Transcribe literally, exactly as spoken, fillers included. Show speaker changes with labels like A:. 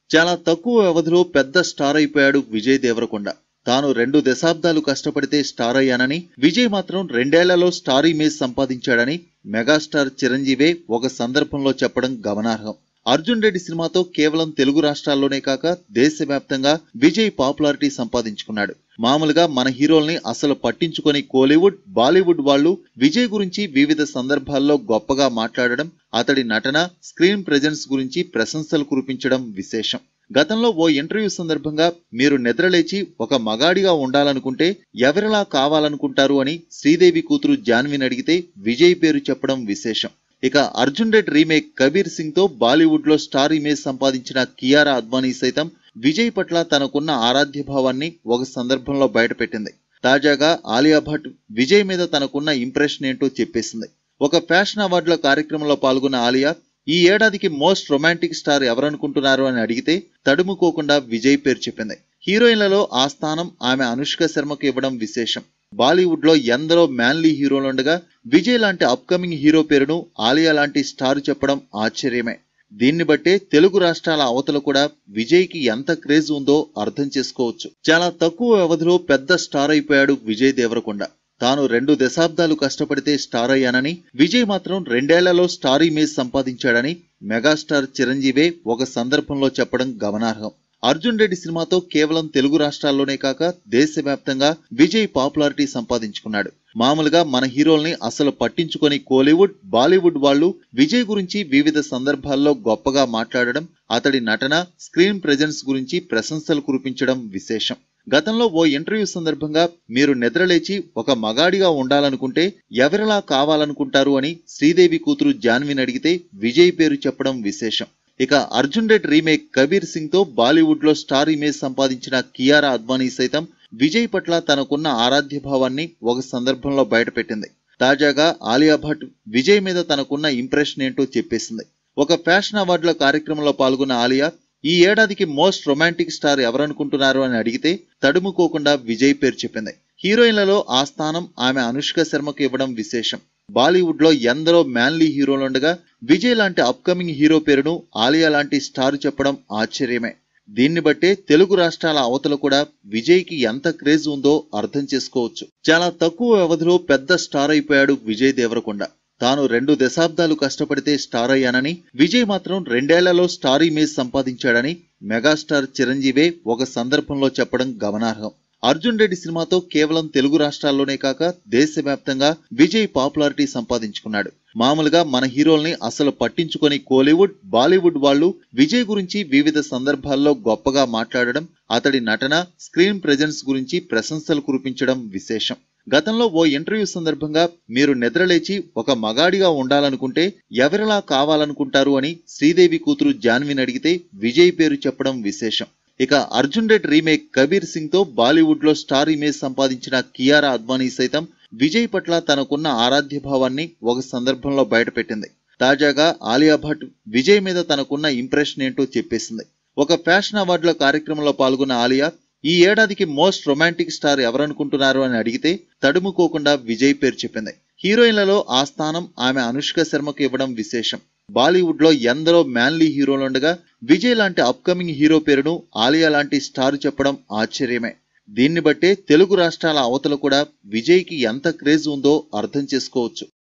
A: చాలా తక్కువ వ్యవధిలో పెద్ద స్టార్ అయిపోయాడు విజయ్ దేవరకొండ. తాను రెండు దశాబ్దాలు కష్టపడితే స్టార్ అయ్యానని, విజయ్ మాత్రం రెండేళ్లలో స్టార్ ఇమేజ్ సంపాదించాడని మెగాస్టార్ చిరంజీవే ఒక సందర్భంలో చెప్పడం గమనార్హం. అర్జున్ రెడ్డి సినిమాతో కేవలం తెలుగు రాష్ట్రాల్లోనే కాక దేశవ్యాప్తంగా విజయ్ పాపులారిటీ సంపాదించుకున్నాడు. మామూలుగా మన హీరోల్ని అసలు పట్టించుకొని కోలీవుడ్, బాలీవుడ్ వాళ్లు విజయ్ గురించి వివిధ సందర్భాల్లో గొప్పగా మాట్లాడడం, అతడి నటన, స్క్రీన్ ప్రెజెన్స్ గురించి ప్రశంసలు కురిపించడం విశేషం. గతంలో ఓ ఇంటర్వ్యూ సందర్భంగా మీరు నిద్రలేచి ఒక మగాడిగా ఉండాలనుకుంటే ఎవరిలా కావాలనుకుంటారు అని శ్రీదేవి కూతురు జాన్విని అడిగితే విజయ్ పేరు చెప్పడం విశేషం. ఇక అర్జున్ రెడ్డి రీమేక్ కబీర్ సింగ్ తో బాలీవుడ్ లో స్టార్ ఇమేజ్ సంపాదించిన కియారా అద్వానీ సైతం విజయ్ పట్ల తనకున్న ఆరాధ్య భావాన్ని ఒక సందర్భంలో బయటపెట్టింది. తాజాగా ఆలియా భట్ విజయ్ మీద తనకున్న ఇంప్రెషన్ ఏంటో చెప్పేసింది. ఒక ఫ్యాషన్ అవార్డుల కార్యక్రమంలో పాల్గొన్న ఆలియా ఈ ఏడాదికి మోస్ట్ రొమాంటిక్ స్టార్ ఎవరనుకుంటున్నారు అని అడిగితే తడుముకోకుండా విజయ్ పేరు చెప్పింది. హీరోయిన్లలో ఆ స్థానం ఆమె అనుష్క శర్మకు ఇవ్వడం విశేషం. బాలీవుడ్ లో ఎందరో మ్యాన్లీ హీరోలుండగా విజయ్ లాంటి అప్కమింగ్ హీరో పేరును ఆలియా లాంటి స్టార్ చెప్పడం ఆశ్చర్యమే. దీన్ని బట్టే తెలుగు రాష్ట్రాల అవతల కూడా విజయ్ కి ఎంత క్రేజ్ ఉందో అర్థం చేసుకోవచ్చు. చాలా తక్కువ వ్యవధిలో పెద్ద స్టార్ అయిపోయాడు విజయ్ దేవరకొండ. తాను రెండు దశాబ్దాలు కష్టపడితే స్టార్ అయ్యానని, విజయ్ మాత్రం రెండేళ్లలో స్టార్ ఇమేజ్ సంపాదించాడని మెగాస్టార్ చిరంజీవే ఒక సందర్భంలో చెప్పడం గమనార్హం. అర్జున్ రెడ్డి సినిమాతో కేవలం తెలుగు రాష్ట్రాల్లోనే కాక దేశవ్యాప్తంగా విజయ్ పాపులారిటీ సంపాదించుకున్నాడు. మామూలుగా మన హీరోల్ని అసలు పట్టించుకొని కోలీవుడ్, బాలీవుడ్ వాళ్లు విజయ్ గురించి వివిధ సందర్భాల్లో గొప్పగా మాట్లాడడం, అతడి నటన, స్క్రీన్ ప్రెజెన్స్ గురించి ప్రశంసలు కురిపించడం విశేషం. గతంలో ఓ ఇంటర్వ్యూ సందర్భంగా మీరు నిద్రలేచి ఒక మగాడిగా ఉండాలనుకుంటే ఎవరిలా కావాలనుకుంటారు అని శ్రీదేవి కూతురు జాన్విని అడిగితే విజయ్ పేరు చెప్పడం విశేషం. ఇక అర్జున్ రెడ్డి రీమేక్ కబీర్ సింగ్ తో బాలీవుడ్ లో స్టార్ ఇమేజ్ సంపాదించిన కియారా అద్వానీ సైతం విజయ్ పట్ల తనకున్న ఆరాధ్య భావాన్ని ఒక సందర్భంలో బయటపెట్టింది. తాజాగా ఆలియా భట్ విజయ్ మీద తనకున్న ఇంప్రెషన్ ఏంటో చెప్పేసింది. ఒక ఫ్యాషన్ అవార్డుల కార్యక్రమంలో పాల్గొన్న ఆలియా ఈ ఏడాదికి మోస్ట్ రొమాంటిక్ స్టార్ ఎవరనుకుంటున్నారు అని అడిగితే తడుముకోకుండా విజయ్ పేరు చెప్పింది. హీరోయిన్లలో ఆ స్థానం ఆమె అనుష్క శర్మకు ఇవ్వడం విశేషం. బాలీవుడ్ లో ఎందరో మ్యాన్లీ హీరోలుండగా విజయ్ లాంటి అప్కమింగ్ హీరో పేరును ఆలియా లాంటి స్టార్ చెప్పడం ఆశ్చర్యమే. దీన్ని బట్టే తెలుగు రాష్ట్రాల అవతల కూడా విజయ్ కి ఎంత క్రేజ్ ఉందో అర్థం చేసుకోవచ్చు. చాలా తక్కువ వ్యవధిలో పెద్ద స్టార్ అయిపోయాడు విజయ్ దేవరకొండ. తాను రెండు దశాబ్దాలు కష్టపడితే స్టార్ అయ్యానని, విజయ్ మాత్రం రెండేళ్లలో స్టార్ ఇమేజ్ సంపాదించాడని మెగాస్టార్ చిరంజీవే ఒక సందర్భంలో చెప్పడం గమనార్హం. అర్జున్ రెడ్డి సినిమాతో కేవలం తెలుగు రాష్ట్రాల్లోనే కాక దేశవ్యాప్తంగా విజయ్ పాపులారిటీ సంపాదించుకున్నాడు. మామూలుగా మన హీరోల్ని అసలు పట్టించుకొని కోలీవుడ్, బాలీవుడ్ వాళ్లు విజయ్ గురించి వివిధ సందర్భాల్లో గొప్పగా మాట్లాడడం, అతడి నటన, స్క్రీన్ ప్రెజెన్స్ గురించి ప్రశంసలు కురిపించడం విశేషం. గతంలో ఓ ఇంటర్వ్యూ సందర్భంగా మీరు నిద్రలేచి ఒక మగాడిగా ఉండాలనుకుంటే ఎవరిలా కావాలనుకుంటారు అని శ్రీదేవి కూతురు జాన్విని అడిగితే విజయ్ పేరు చెప్పడం విశేషం. ఇక అర్జున్ రెడ్డి రీమేక్ కబీర్ సింగ్ తో బాలీవుడ్ లో స్టార్ ఇమేజ్ సంపాదించిన కియారా అద్వానీ సైతం విజయ్ పట్ల తనకున్న ఆరాధ్య భావాన్ని ఒక సందర్భంలో బయటపెట్టింది. తాజాగా ఆలియా భట్ విజయ్ మీద తనకున్న ఇంప్రెషన్ ఏంటో చెప్పేసింది. ఒక ఫ్యాషన్ అవార్డుల కార్యక్రమంలో పాల్గొన్న ఆలియా ఈ ఏడాదికి మోస్ట్ రొమాంటిక్ స్టార్ ఎవరనుకుంటున్నారు అని అడిగితే తడుముకోకుండా విజయ్ పేరు చెప్పింది. హీరోయిన్లలో ఆ స్థానం ఆమె అనుష్క శర్మకు ఇవ్వడం విశేషం. బాలీవుడ్ లో ఎందరో మ్యాన్లీ హీరోలుండగా విజయ్ లాంటి అప్కమింగ్ హీరో పేరును ఆలియా లాంటి స్టార్ చెప్పడం ఆశ్చర్యమే. దీన్ని బట్టే తెలుగు రాష్ట్రాల అవతల కూడా విజయ్ కి ఎంత క్రేజ్ ఉందో అర్థం చేసుకోవచ్చు.